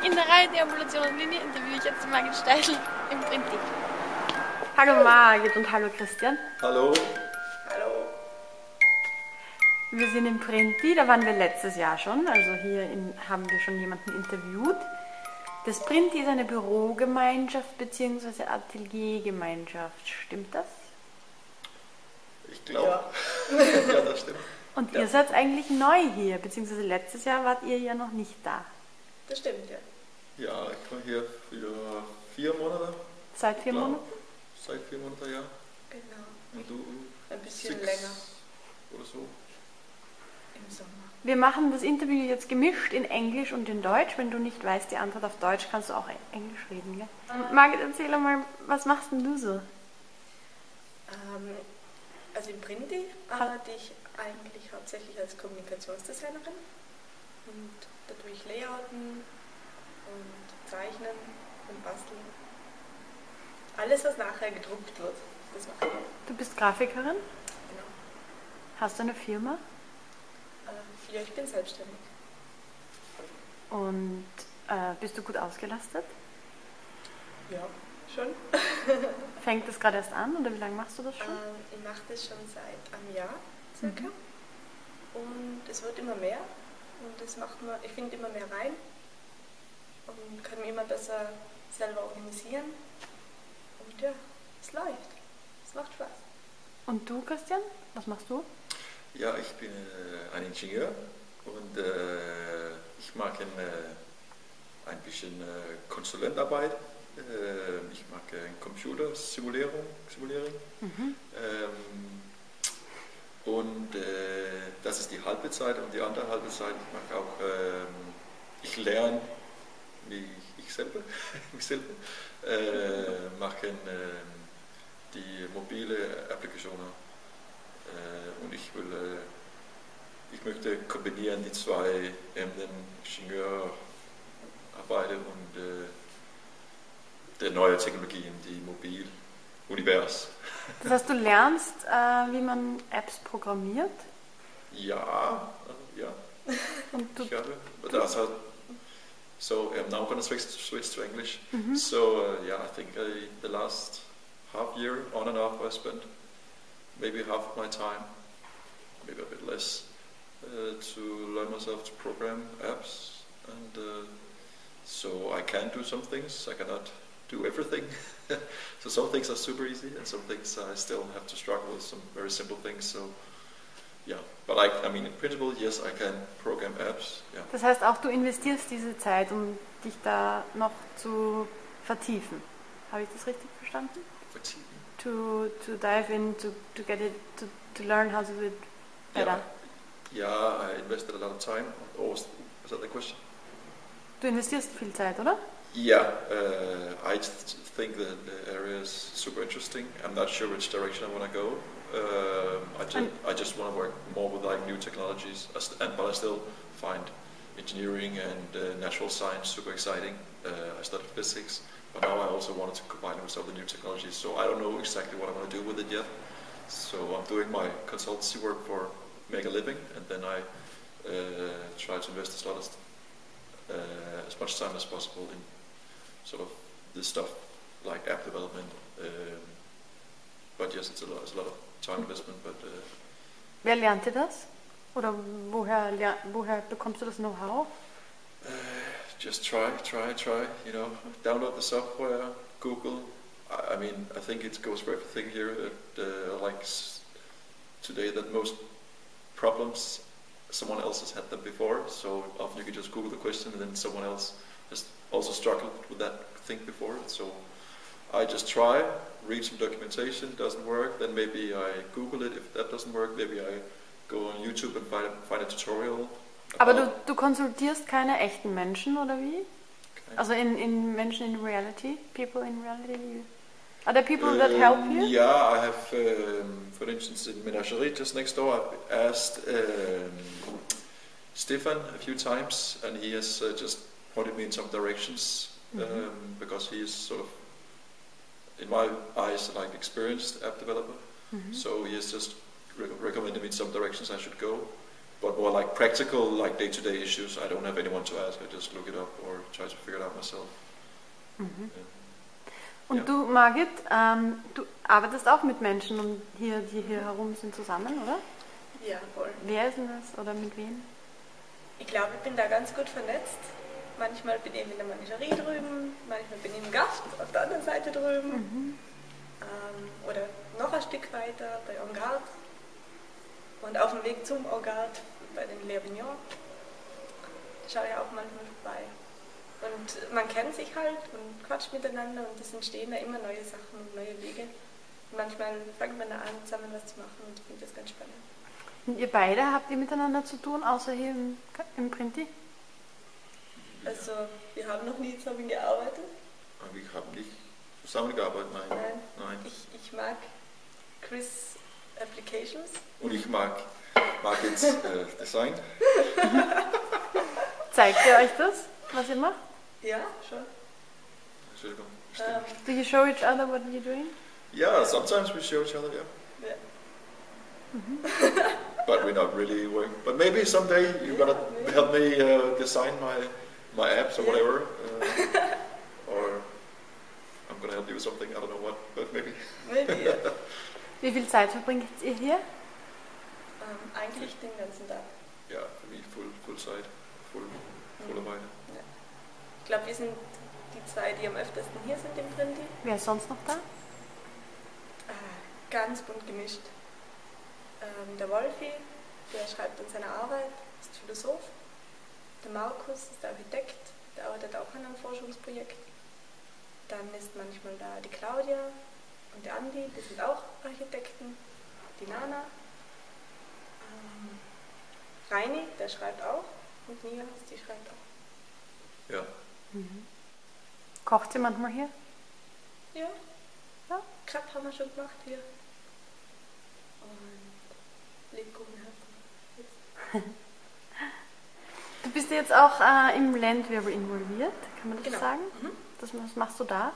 In der Reihe Deambulation und Linie interviewe ich jetzt Margit Steidl im Printi. Hallo Margit und hallo Christian. Hallo. Hallo. Wir sind im Printi, da waren wir letztes Jahr schon, also hier haben wir schon jemanden interviewt. Das Printi ist eine Bürogemeinschaft bzw. Ateliergemeinschaft, stimmt das? Ich glaube, Ja. ja, das stimmt. Und ihr seid eigentlich neu hier, beziehungsweise letztes Jahr wart ihr ja noch nicht da. Das stimmt, ja. Ja, ich war hier für 4 Monate. Seit 4 Genau. Monaten? Seit 4 Monaten, ja. Genau. Und du? Ein bisschen 6 länger oder so. im Sommer. Wir machen das Interview jetzt gemischt in Englisch und in Deutsch. Wenn du nicht weißt die Antwort auf Deutsch, kannst du auch Englisch reden, gell? Margit, erzähl mal, was machst denn du so? Also im Printi arbeite ich eigentlich hauptsächlich als Kommunikationsdesignerin und da tue ich Layouten und Zeichnen und Basteln. Alles, was nachher gedruckt wird, das mache ich. Du bist Grafikerin? Genau. Hast du eine Firma? Ja, ich bin selbstständig. Und bist du gut ausgelastet? Ja, schon. Fängt das gerade erst an oder wie lange machst du das schon? Ich mache das schon seit einem Jahr circa. Und es wird immer mehr und ich finde immer mehr rein und kann mich immer besser selber organisieren. Und ja, es läuft. Es macht Spaß. Und du, Christian? Was machst du? Ja, ich bin ein Ingenieur und ich mag ein bisschen Konsulentarbeit. Ich mag Computersimulierung. Und das ist die halbe Zeit und die andere halbe Zeit, ich mag auch, ich lerne mich selber machen die mobile Applikationen. Und ich möchte kombinieren die zwei Ämter, Ingenieurarbeit und der neue Technologien, die Mobilunivers. Das heißt, du lernst, wie man Apps programmiert? Ja. Und du, But also, so I'm now going to switch to English. So yeah, I think the last half year on and off I spent maybe half of my time, maybe a bit less, to learn myself to program apps, and so I can do some things. I cannot do everything. So some things are super easy, and some things I still have to struggle with some very simple things. So yeah, but I mean, in principle, yes, I can program apps. Yeah. das heißt auch, du investierst diese Zeit, um dich da noch zu vertiefen. Habe ich das richtig verstanden? Vertiefen. To dive in, to get it, to learn how to do it better. Yeah, I invested a lot of time. Oh, is that the question? Du investierst viel Zeit, oder? Yeah, I think that the area is super interesting. I'm not sure which direction I want to go. I just want to work more with like new technologies, but I still find engineering and natural science super exciting. I studied physics, but now I also wanted to combine it with some of the new technologies. So I don't know exactly what I'm going to do with it yet. So I'm doing my consultancy work for make a living, and then I try to invest as much time as possible in sort of this stuff like app development. But yes, it's a lot of time investment. But Wer lernt dir das? Oder woher bekommst du das Know-how? just try. You know, download the software, Google. I mean, I think it goes for everything here. Today, that most problems someone else has had them before. So often you can just Google the question, and then someone else has also struggled with that thing before. So I just try, read some documentation. Doesn't work, then maybe I Google it. If that doesn't work, maybe I go on YouTube and find a tutorial. Aber du konsultierst keine echten Menschen, oder wie? Okay. Also in Menschen in reality? People in reality? Are there people that help you? Yeah, I have, for instance, in Menagerie just next door, I've asked Stefan a few times, and he has just pointed me in some directions, because he is sort of, in my eyes, like experienced app developer. So he has just recommended me some directions I should go. but more like practical, like day-to-day issues, I don't have anyone to ask. I just look it up or try to figure it out myself. Mhm. Yeah. Und Ja. du, Margit, du arbeitest auch mit Menschen, die hier herum sind, zusammen, oder? Ja, voll. Wer ist denn das oder mit wem? Ich glaube, ich bin da ganz gut vernetzt. Manchmal bin ich in der Menagerie drüben, manchmal bin ich im Gast auf der anderen Seite drüben. Mhm. Oder noch ein Stück weiter bei Engarde. Und auf dem Weg zum Engarde bei den Lévignons schaue ich auch manchmal vorbei. Und man kennt sich halt und quatscht miteinander und es entstehen da immer neue Sachen und neue Wege. Und manchmal fängt man da an, zusammen was zu machen und ich finde das ganz spannend. Und ihr beide habt ihr miteinander zu tun, außer hier im Printi? Also, wir haben noch nie zusammen gearbeitet. Wir haben nicht zusammengearbeitet, nein. Nein. Ich mag Chris Applications. Und ich mag jetzt Design. Zeigt ihr euch das, was ihr macht? Ja, schon. Entschuldigung. Do you show each other what you're doing? Yeah, sometimes we show each other, yeah. Ja. But we're not really working. But maybe someday you're gonna help me design my apps or whatever. Or I'm gonna help you with something, I don't know what, but maybe. Maybe, ja. Wie viel Zeit verbringt ihr hier? Eigentlich den ganzen Tag. Ja, für mich full Zeit, voll Arbeit. Ja. Ich glaube, wir sind die zwei, die am öftesten hier sind im Printi. Wer ist sonst noch da? Ganz bunt gemischt. Der Wolfi, der schreibt an seiner Arbeit, ist Philosoph. Der Markus ist der Architekt, der arbeitet auch an einem Forschungsprojekt. Dann ist manchmal da die Claudia und der Andi, die sind auch Architekten. Die Nana. Reini, der schreibt auch. Und Nia, die schreibt auch. Ja. Mhm. Kocht sie manchmal hier? Ja. Ja. Crepe haben wir schon gemacht hier. Und Lebkuchen hatten. Du bist jetzt auch im Landwirbel involviert, kann man das Genau. sagen? Mhm. Was machst du da?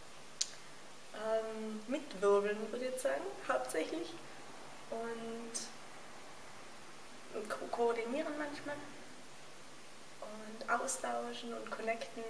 Mitwirbeln, würde ich jetzt sagen, hauptsächlich. Und koordinieren manchmal. Und austauschen und connecten.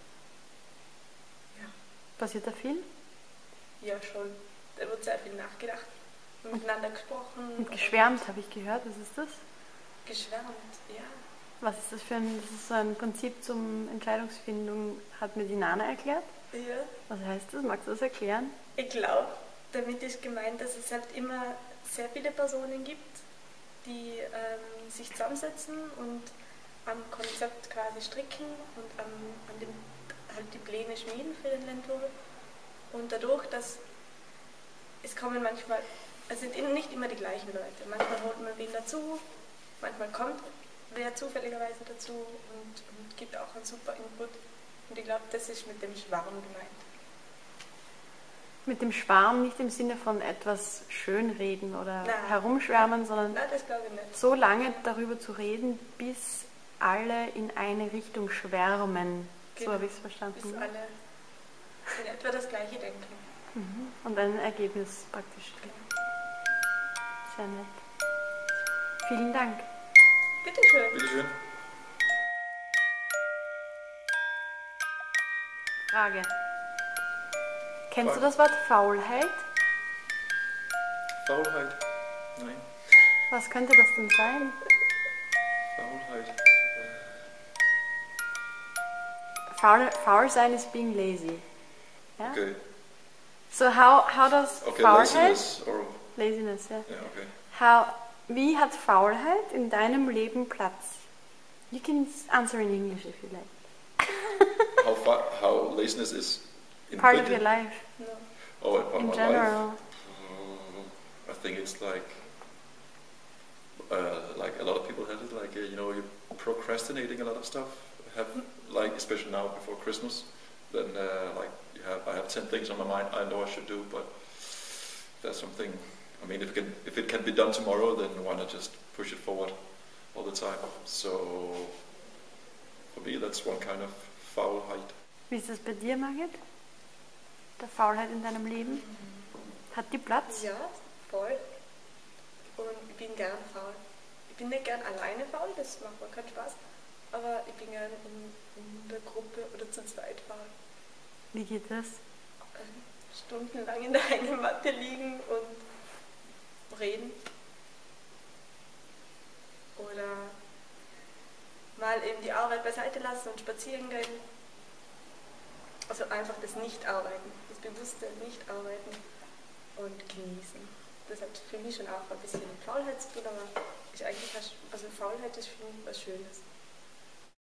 Ja. Passiert da viel? Ja, schon. Da wird sehr viel nachgedacht. Miteinander gesprochen. Und geschwärmt, habe ich gehört. Was ist das? Geschwärmt, ja. Was ist das für ein, das ist so ein Prinzip zum Entscheidungsfindung, hat mir die Nana erklärt. Ja. Was heißt das? Magst du das erklären? Ich glaube, damit ist gemeint, dass es halt immer sehr viele Personen gibt, die sich zusammensetzen und am Konzept quasi stricken und an dem halt die Pläne schmieden für den Landwirbel. Und dadurch, dass es kommen manchmal, es sind nicht immer die gleichen Leute. Manchmal holt man wen dazu, manchmal kommt wer zufälligerweise dazu und gibt auch einen super Input. Und ich glaube, das ist mit dem Schwarm gemeint. Mit dem Schwarm nicht im Sinne von etwas schönreden oder Nein. herumschwärmen, sondern Nein, das glaube ich nicht. so lange darüber zu reden, bis alle in eine Richtung schwärmen. So Genau. habe ich es verstanden. Bis alle in etwa das Gleiche denken. Mhm. Und ein Ergebnis praktisch. Sehr nett. Vielen Dank. Bitteschön. Bitteschön. Frage. Kennst du das Wort Faulheit? Faulheit? Nein. Was könnte das denn sein? Faulheit. Faul sein is being lazy. Yeah? Okay. So how does Okay, Faulheit... laziness or... Laziness, ja. Yeah, okay. Wie hat Faulheit in deinem Leben Platz? You can answer in English if you like. How laziness is Part of invented? your life, No. Oh, in part in of my general. life? I think it's like a lot of people have it, like you're procrastinating a lot of stuff. Like especially now before Christmas, then I have 10 things on my mind I know I should do, but there's something. I mean, if it can be done tomorrow, then why not just push it forward all the time? So for me, that's one kind of Faulheit. Wie ist das bei dir, Margit? Der Faulheit in deinem Leben? Hat die Platz? Ja, voll. Und ich bin gern faul. Ich bin nicht gern alleine faul, das macht mir keinen Spaß, aber ich bin gern in der Gruppe oder zu zweit faul. Wie geht das? Stundenlang in der Hängematte liegen und reden. Oder mal eben die Arbeit beiseite lassen und spazieren gehen. Also einfach das Nicht-Arbeiten, das bewusste Nicht-Arbeiten und genießen. Das hat für mich schon auch ein bisschen mit Faulheit zu tun, aber ist eigentlich, also Faulheit ist für mich was Schönes.